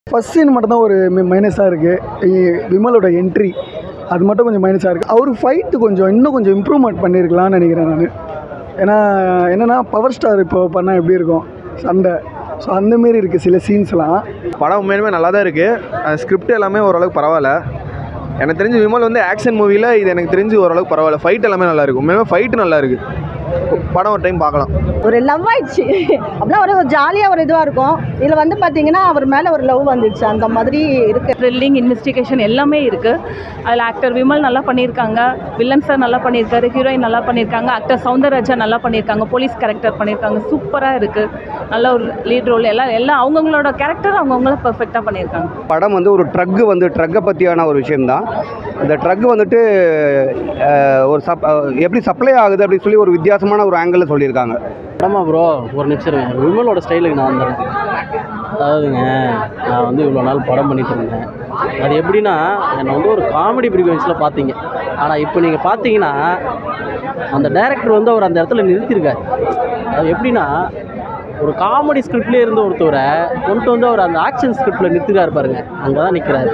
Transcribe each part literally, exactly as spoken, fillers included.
First scene மட்டும் தான் ஒரு மைனஸாக இருக்குது. விமலோட என்ட்ரி அது மட்டும் கொஞ்சம் மைனஸாக இருக்குது. அவர் ஃபைட்டு கொஞ்சம் இன்னும் கொஞ்சம் இம்ப்ரூவ்மெண்ட் பண்ணியிருக்கலாம்னு நினைக்கிறேன் நான். ஏன்னா என்னென்னா பவர் ஸ்டார் இப்போ பண்ணால் எப்படி இருக்கும் சண்டை, ஸோ அந்தமாரி இருக்குது சில சீன்ஸ்லாம். படம் உண்மையுமே நல்லா தான் இருக்குது. ஸ்கிரிப்ட் எல்லாமே ஓரளவுக்கு பரவாயில்ல. எனக்கு தெரிஞ்சு விமல் வந்து ஆக்ஷன் மூவியில் இது எனக்கு தெரிஞ்சு ஓரளவுக்கு பரவாயில்ல. ஃபைட் எல்லாமே நல்லா இருக்குது. உண்மையுமே ஃபைட்டு நல்லா இருக்குது. படம் ஒரு டைம் பார்க்கலாம். ஒரு லவ் ஆயிடுச்சு அப்படின்னா ஒரு ஜாலியாக ஒரு இதுவாக இருக்கும். இதில் வந்து பார்த்தீங்கன்னா அவர் மேலே ஒரு லவ் வந்துடுச்சு அந்த மாதிரி இருக்குது. த்ரில்லிங் இன்வெஸ்டிகேஷன் எல்லாமே இருக்குது. அதில் ஆக்டர் விமல் நல்லா பண்ணியிருக்காங்க, வில்லன் சார் நல்லா பண்ணியிருக்காரு, ஹீரோயின் நல்லா பண்ணியிருக்காங்க, ஆக்டர் சௌந்தரராஜா நல்லா பண்ணியிருக்காங்க, போலீஸ் கேரக்டர் பண்ணியிருக்காங்க. சூப்பராக இருக்குது. நல்ல ஒரு லீட் ரோல். எல்லாம் எல்லாம் அவங்கவுங்களோட கேரக்டர் அவங்கவுங்கள பர்ஃபெக்டாக பண்ணியிருக்காங்க. படம் வந்து ஒரு ட்ரக்கு வந்து ட்ரக்கை பற்றியான ஒரு விஷயம்தான். இந்த ட்ரக் வந்துட்டு ஒரு சப் எப்படி சப்ளை ஆகுது அப்படின்னு சொல்லி ஒரு வித்தியாசமான ஒரு ஆங்கிளில் சொல்லியிருக்காங்க. ஆமாம் ப்ரோ, ஒரு நிமிஷம் விமலோட ஸ்டைலுக்கு நான் வந்துடுறேன். அதாவதுங்க, நான் வந்து இவ்வளோ நாள் படம் பண்ணிட்டு இருந்தேன். அது எப்படின்னா, என்னை வந்து ஒரு காமெடி ஃப்ரீக்வன்ஸில் பார்த்தீங்க. ஆனால் இப்போ நீங்கள் பார்த்தீங்கன்னா அந்த டைரக்டர் வந்து அவர் அந்த இடத்துல நிறுத்தியிருக்காரு. அது எப்படின்னா, ஒரு காமெடி ஸ்கிரிப்ட்லேயே இருந்த ஒருத்தவரை கொண்டு வந்து அவர் அந்த ஆக்ஷன் ஸ்கிரிப்டில் நிறுத்திருக்காரு பாருங்க, அங்கே தான் நிற்கிறாரு.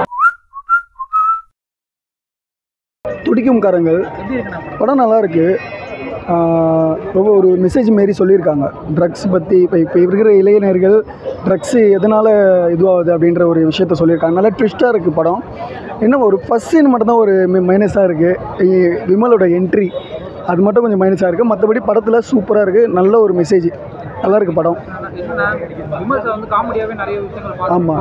துடிக்கும் கரங்கள் படம் நல்லா இருக்குது. ரொம்ப ஒரு மெசேஜ் மாரி சொல்லியிருக்காங்க ட்ரக்ஸ் பற்றி. இப்போ இப்போ இருக்கிற இளைஞர்கள் ட்ரக்ஸு எதனால் இதுவாகுது அப்படின்ற ஒரு விஷயத்த சொல்லியிருக்காங்க. நல்லா ட்விஸ்ட்டாக இருக்குது படம். என்ன ஒரு ஃபஸ்ட் சீன் மட்டும் தான் ஒரு மைனஸாக இருக்குது. விமலோட என்ட்ரி அது மட்டும் கொஞ்சம் மைனஸாக இருக்குது. மற்றபடி படத்தில் சூப்பராக இருக்குது. நல்ல ஒரு மெசேஜ், நல்லா இருக்குது படம். ஆமாம்,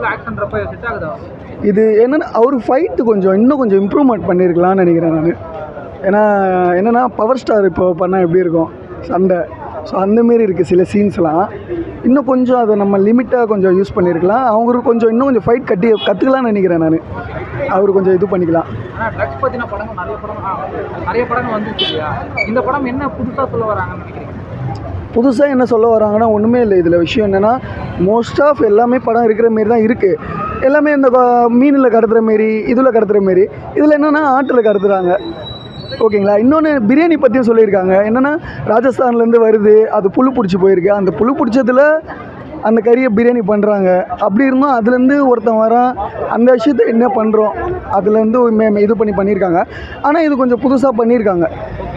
இது என்னென்னா அவர் ஃபைட்டு கொஞ்சம் இன்னும் கொஞ்சம் இம்ப்ரூவ்மெண்ட் பண்ணியிருக்கலாம்னு நினைக்கிறேன் நான். ஏன்னா என்னென்னா பவர் ஸ்டார் இப்போ பண்ணால் எப்படி இருக்கும் சண்டை, ஸோ அந்தமாரி இருக்குது சில சீன்ஸ்லாம். இன்னும் கொஞ்சம் அதை நம்ம லிமிட்டாக கொஞ்சம் யூஸ் பண்ணியிருக்கலாம். அவங்களுக்கு கொஞ்சம் இன்னும் கொஞ்சம் ஃபைட் கட்டி கற்றுக்கலாம்னு நினைக்கிறேன் நான். அவர் கொஞ்சம் இது பண்ணிக்கலாம். ட்ரக்ஸ் பற்றின படங்கள் நிறைய படம் நிறைய படங்கள் வந்துச்சு இல்லையா? இந்த படம் என்ன புதுசாக சொல்ல வராங்கன்னு நினைக்கிறீங்க? புதுசாக என்ன சொல்ல வராங்கன்னா ஒன்றுமே இல்லை. இதில் விஷயம் என்னென்னா மோஸ்ட் ஆஃப் எல்லாமே படம் இருக்கிற மாரி தான் இருக்குது. எல்லாமே இந்த மீனில் கடத்துகிற மாரி, இதில் கடத்துகிற மாரி. இதில் என்னென்னா ஆட்டில் கடத்துகிறாங்க. ஓகேங்களா? இன்னொன்று பிரியாணி பற்றியும் சொல்லியிருக்காங்க. என்னென்னா ராஜஸ்தான்லேருந்து வருது, அது புழு பிடிச்சி போயிருக்கு. அந்த புழு பிடிச்சதில் அந்த கறியை பிரியாணி பண்ணுறாங்க. அப்படி இருந்தும் அதுலேருந்து ஒருத்தன் வரான், அந்த விஷயத்த என்ன பண்ணுறோம் அதுலேருந்து மே இது பண்ணி பண்ணியிருக்காங்க. ஆனால் இது கொஞ்சம் புதுசாக பண்ணியிருக்காங்க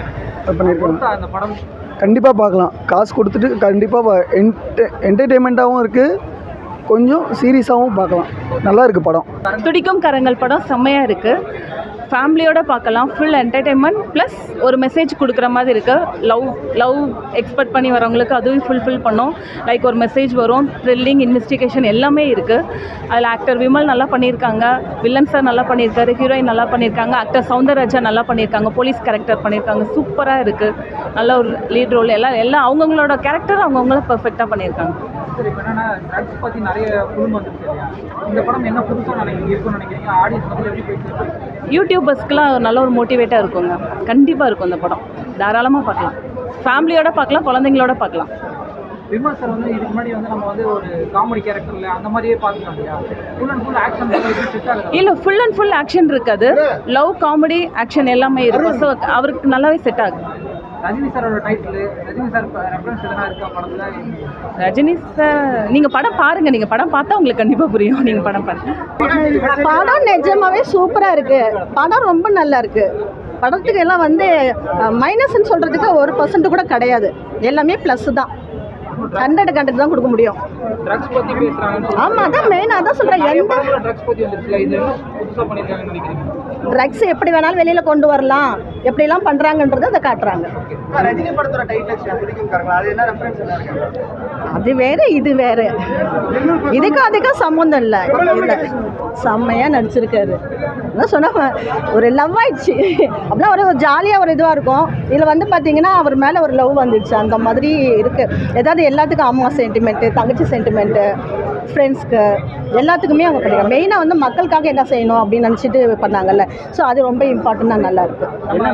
பண்ணியிருக்காங்க கண்டிப்பாக பார்க்கலாம். காசு கொடுத்துட்டு கண்டிப்பாக என்ட என்டர்டெயின்மெண்ட்டாகவும் இருக்குது, கொஞ்சம் சீரியஸாகவும் பார்க்கலாம். நல்லா இருக்குது படம். துடிக்கும் கரங்கள் படம் செம்மையாக இருக்குது. ஃபேமிலியோடு பார்க்கலாம். ஃபுல் என்டர்டெயின்மெண்ட் ப்ளஸ் ஒரு மெசேஜ் கொடுக்குற மாதிரி இருக்குது. லவ் லவ் எக்ஸ்பெக்ட் பண்ணி வரவங்களுக்கு அதுவும் ஃபுல்ஃபில் பண்ணோம். லைக் ஒரு மெசேஜ் வரும். த்ரில்லிங் இன்வெஸ்டிகேஷன் எல்லாமே இருக்குது. அதில் ஆக்டர் விமல் நல்லா பண்ணியிருக்காங்க, வில்லன் சார் நல்லா பண்ணியிருக்காரு, ஹீரோயின் நல்லா பண்ணியிருக்காங்க, ஆக்டர் சௌந்தரராஜா நல்லா பண்ணியிருக்காங்க, போலீஸ் கேரக்டர் பண்ணியிருக்காங்க. சூப்பராக இருக்குது. நல்ல ஒரு லீட் ரோல். எல்லாம் எல்லாம் அவங்கவுங்களோட கேரக்டர் அவங்கவுங்கள பர்ஃபெக்டாக பண்ணியிருக்காங்க. சரி, இப்போ என்னன்னா ட்ரக்ஸ் பற்றி நிறைய ஃபிலிம் வந்துருக்கு இல்லையா? இந்த படம் என்ன புதுசாக நினைக்கிறீங்க இருக்குன்னு நினைக்கிறீங்க? ஆடியன்ஸ் வந்து எப்படி போயிட்டு யூடியூபர்ஸ்க்குலாம் நல்ல ஒரு மோட்டிவேட்டாக இருக்குங்க. கண்டிப்பாக இருக்கும் இந்த படம். தாராளமாக பார்க்கலாம். ஃபேமிலியோட பார்க்கலாம், குழந்தைங்களோட பார்க்கலாம். விமல் சார் வந்து இதுக்கு முன்னாடி வந்து நம்ம வந்து ஒரு காமெடி கேரக்டரில் அந்த மாதிரியே பார்த்துக்கலாம் இல்லையா? ஃபுல் அண்ட் ஃபுல் ஆக்ஷன் இல்லை, ஃபுல் அண்ட் ஃபுல் ஆக்ஷன் இருக்காது. லவ், காமெடி, ஆக்ஷன் எல்லாமே இருக்கும். ஸோ அவருக்கு நல்லாவே செட் ஆகும். ரஜினி சாரோட டைட்டில், ரஜினி சார் ரெஃபரன்ஸ் எதனா இருக்கா படத்தில்? ரஜினி சார் நீங்கள் படம் பாருங்கள். நீங்கள் படம் பார்த்தா உங்களுக்கு கண்டிப்பாக புரியும். நீங்கள் படம் பாருங்கள். படம் நிஜமாவே சூப்பராக இருக்குது. படம் ரொம்ப நல்லா இருக்குது. படத்துக்கு எல்லாம் வந்து மைனஸ்ன்னு சொல்கிறதுக்கு ஒரு பர்சன்ட் கூட கிடையாது. எல்லாமே ப்ளஸ் தான். ஹண்ட்ரட் ஹண்ட்ரட் தான் கொடுக்க முடியும். ட்ரக்ஸ் பற்றி பேசுகிறாங்க. ஆமாம், அதான் மெயின். அதான் சொல்கிறேன். எந்த ட்ரக்ஸ் பற்றி வந்துருச்சுல, இது புதுசாக பண்ணியிருக்காங்கன்னு நினைக்கிறீங்க? ட்ரக்ஸ் எப்படி வேணாலும் வெளியில் கொண்டு வரலாம், எப்படிலாம் பண்ணுறாங்கன்றதை அதை காட்டுறாங்க. ரஜினி படத்தோட டைட்டில் துடிக்கும் கரங்கள், அது என்ன ரெஃபரன்ஸ் என்ன இருக்கு? அது வேறு, இது வேறு. இதுக்கும் அதுக்கும் சம்மந்தம் இல்லை. இல்லை, செம்மையாக நடிச்சிருக்காரு. அதான் சொன்ன ஒரு லவ் ஆயிடுச்சு அப்படின்னா ஒரு ஜாலியாக ஒரு இதுவாக இருக்கும். இதில் வந்து பார்த்தீங்கன்னா அவர் மேலே ஒரு லவ் வந்துடுச்சு அந்த மாதிரி இருக்குது. ஏதாவது எல்லாத்துக்கும் அம்மா சென்டிமெண்ட்டு, தங்கச்சி சென்டிமெண்ட்டு, ஃப்ரெண்ட்ஸ்க்கு எல்லாத்துக்குமே அவங்க கிடைக்கும். மெயினாக வந்து மக்களுக்காக என்ன செய்யணும் அப்படின்னு நினச்சிட்டு பண்ணாங்கல்ல. ஸோ அது ரொம்ப இம்பார்ட்டண்ட்டாக நல்லா இருக்குது.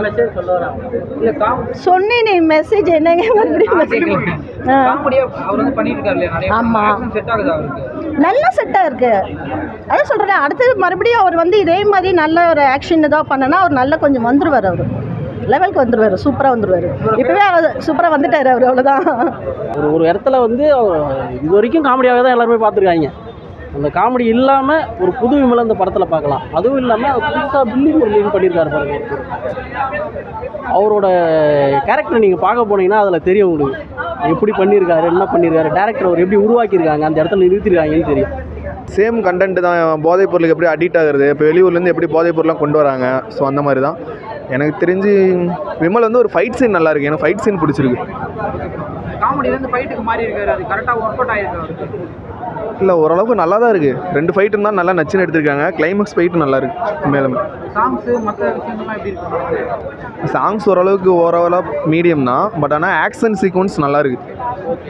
சொன்னேனே மெசேஜ் என்னங்க மறுபடியும்? ஆமாம், நல்ல செட்டாக இருக்குது. அதான் சொல்கிறேன். அடுத்தது மறுபடியும் அவர் வந்து இதே மாதிரி நல்ல ஒரு ஆக்ஷன் இதாக பண்ணனா அவர் நல்லா கொஞ்சம் வந்துடுவார். அவர் லெவலுக்கு வந்துடுவார், சூப்பராக வந்துடுவார். இப்போவே அவர் சூப்பராக வந்துட்டார். அவர் அவ்வளோதான். ஒரு ஒரு இடத்துல வந்து அவர் இது வரைக்கும் காமெடியாகவே தான் எல்லாருமே பார்த்துருக்காங்க. அந்த காமெடி இல்லாமல் ஒரு புது விமலை அந்த படத்தில் பார்க்கலாம். அதுவும் இல்லாமல் புதுசாக பில்லிங் ஒரு லீன் பண்ணியிருக்காரு பாருங்க. அவரோட கேரக்டர் நீங்கள் பார்க்க போனீங்கன்னா அதில் தெரியும் உங்களுக்கு எப்படி பண்ணியிருக்காரு, என்ன பண்ணியிருக்காரு, டேரக்டர் அவர் எப்படி உருவாக்கியிருக்காங்க, அந்த இடத்துல நிறுத்திருக்காங்கன்னு தெரியும். சேம் கண்டென்ட் தான். போதைப் பொருளுக்கு எப்படி அடிக்ட் ஆகுறது, இப்போ வெளியூர்லேருந்து எப்படி போதைப் பொருள்லாம் கொண்டு வராங்க. ஸோ அந்த மாதிரி தான் எனக்கு தெரிஞ்சு விமல் வந்து ஒரு ஃபைட் சீன் நல்லா இருக்குது. எனக்கு ஃபைட் சீன் பிடிச்சிருக்கு. காமெடியிலேருந்து ஃபைட்டுக்கு மாறி இருக்காரு, அது கரெக்டாக ஒர்க் அவுட் ஆகிருக்காரு. இல்லை ஓரளவுக்கு நல்லா தான் இருக்குது. ரெண்டு ஃபைட்டு தான் நல்லா நச்சுன்னு எடுத்திருக்காங்க. கிளைமேக்ஸ் ஃபைட்டு நல்லா இருக்குது. மேலும் சாங்ஸு மற்ற விஷயங்கள்லாம் எப்படி இருக்கு? சாங்ஸ் ஓரளவுக்கு ஓவராலாக மீடியம் தான். பட் ஆனால் ஆக்ஷன் சீக்வன்ஸ் நல்லா இருக்குது.